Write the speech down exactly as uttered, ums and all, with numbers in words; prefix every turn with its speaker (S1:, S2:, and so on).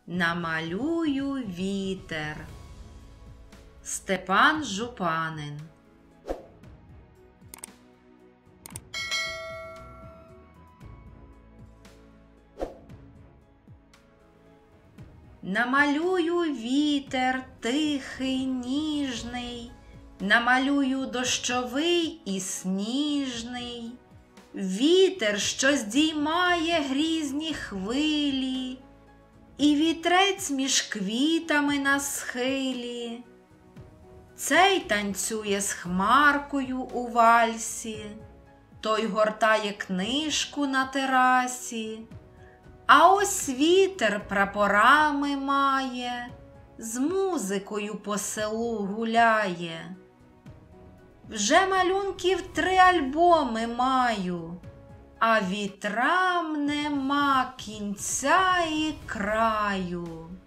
S1: Намалюю вітер. Степан Жупанин. Намалюю вітер тихий, ніжний, намалюю дощовий і сніжний, вітер, що здіймає грізні хвилі, і вітрець між квітами на схилі. Цей танцює з хмаркою у вальсі, той гортає книжку на терасі. А ось вітер прапорами має, з музикою по селу гуляє. Вже малюнків три альбоми маю, а вітрам нема кінця і краю.